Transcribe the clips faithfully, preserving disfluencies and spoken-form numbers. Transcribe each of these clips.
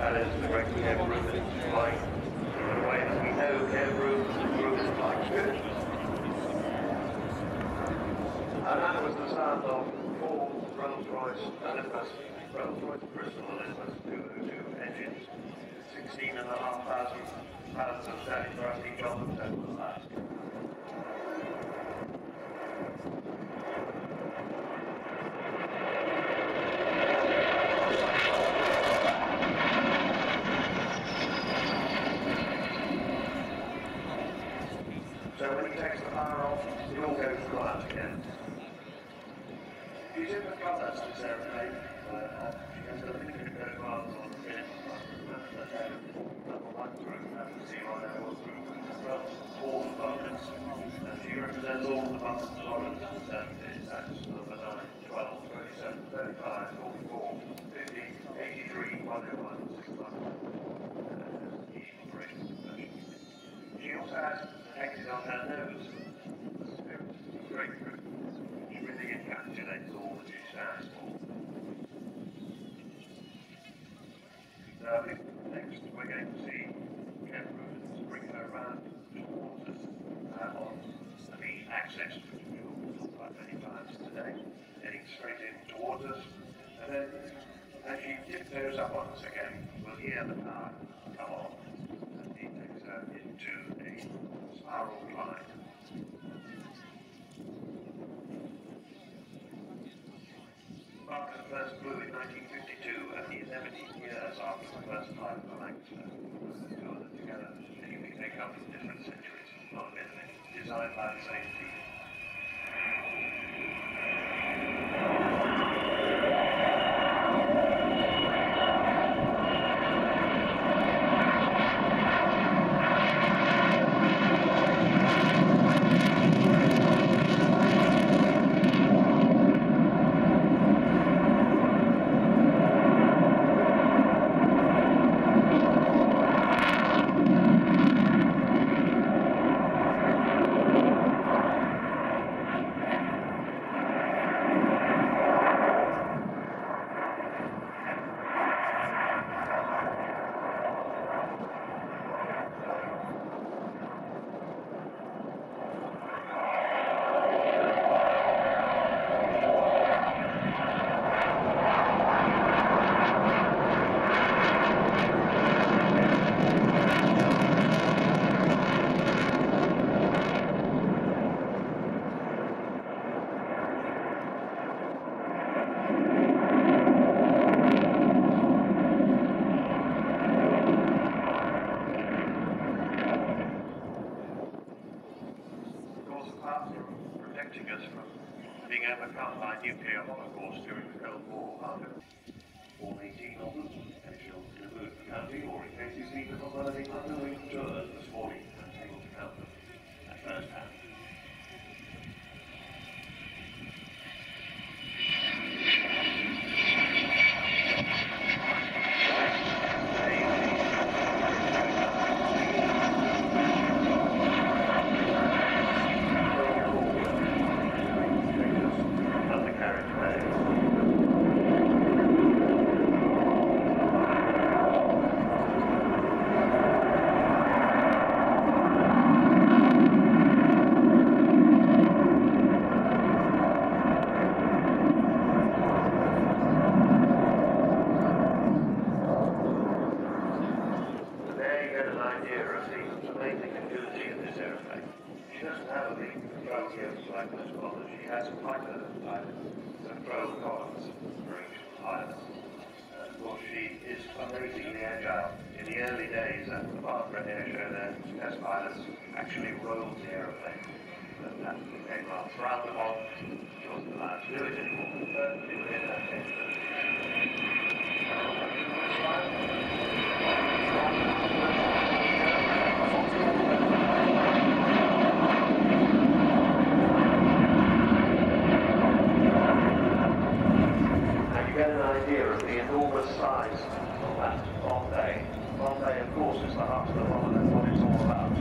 pilots, the great cab group that is flying in the way that we know cab group groups like good. And that was the sound of four Rolls-Royce Olympus, Rolls-Royce Bristol Olympus two oh two engines, sixteen and a half thousand pounds of static thrust each of them over the last. So when he takes the power off, it all goes quiet again. She's in the colours this aeroplane. Uh, she has a limited coat of arms on the fin. That's a number one group, that's the zero level group. Well, all the Vulcans. And she represents all the Vulcan tolerance and seventies. That's number nine, twelve, twenty-seven, thirty-five, forty-four, fifty, eighty-three, one oh one, sixty-one. She also has exit on her nose. Great group. She really encapsulates all that she stands for. Now, next we're going to see Ken Rubens bring her around towards us uh, on the access, which we will talk about many times today, heading straight in towards us. And then, as she tiptoes up on us again, we'll hear the power come on. Into a spiral climb. Vulcan first flew in nineteen fifty-two, and the seventeen years after the first flight of the Lancaster. The two of them together, they come from different centuries, not admittedly, designed by the same team. Us from being overcome by nuclear holocaust during the Cold War. All eighteen of them, they shall remove the county, or in case he's needed on one of the underwing tours this morning, and able to count them at first hand. She has quite a type of pro columns for each pilot. Uh, of course, she is amazingly agile. In the early days at the Fairford air show, there, test pilots actually rolled the aeroplane. But that became rather frowned upon. She wasn't allowed to do it anymore. But we were in that capability. Get an idea of the enormous size of that Bombay. Bombay, of course, is the heart of the bomber. That's what it's all about.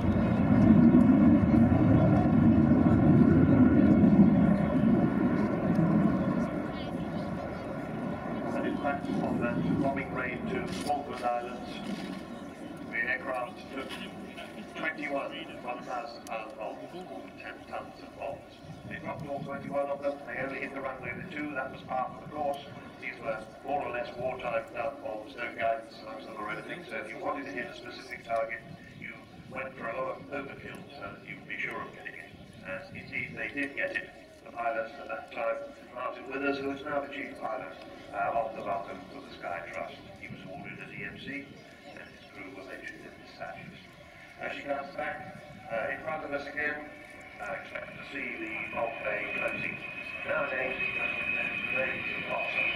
And in fact, on the that bombing raid to Falkland Islands, the aircraft took twenty-one one thousand pound bombs, ten tons of bombs. They dropped all twenty-one of them. They only hit the runway with two. That was part of the course. These were more or less wartime dove bombs, no guidance amongst other anything. So if you wanted to hit a specific target, you went for a lot of overkill so that you would be sure of getting it. And indeed, they did get it. The pilot at that time, Martin Withers, who is now the chief pilot uh, of the Vulcan for the Sky Trust. He was ordered as E M C, and his crew were mentioned in dispatches. As she comes back uh, in front of us again, I expect to see the bulk bay closing. Nowadays, the ladies of lots of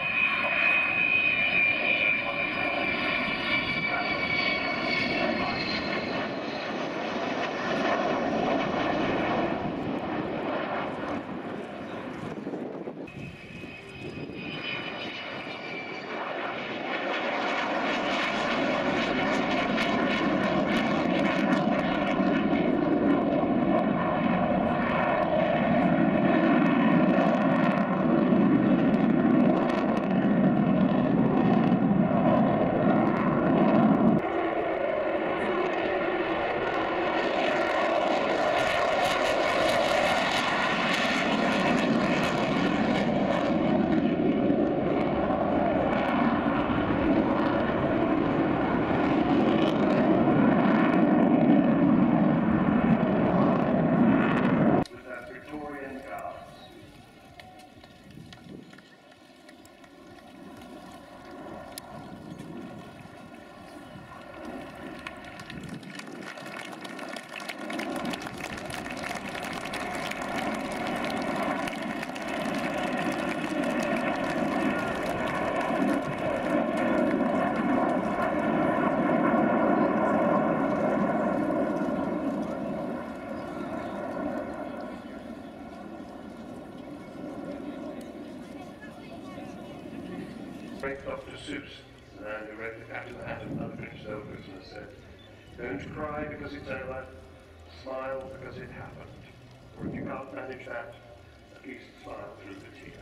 great Doctor Seuss, and who read the Captain Hat and other British soldiers and said, "Don't cry because it's over, smile because it happened. Or if you can't manage that, at least smile through the tears."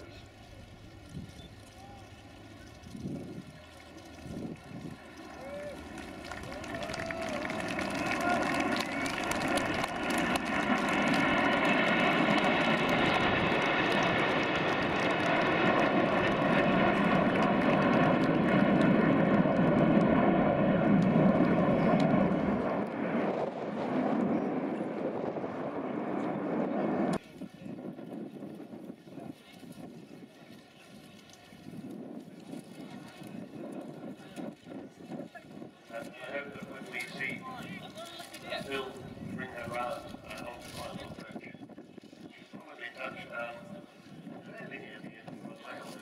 I hope that when we see Bill bring her round uh, on the final approach, she's probably touched um, fairly near the end of the cycle.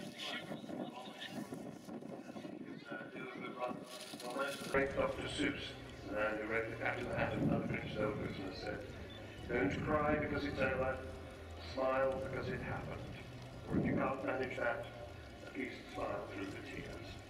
Do a good run. Almost the great Doctor Seuss, and who read the Captain Hat and other British soldiers and said, "Don't cry because it's over, smile because it happened. Or if you can't manage that, at least smile through the tears."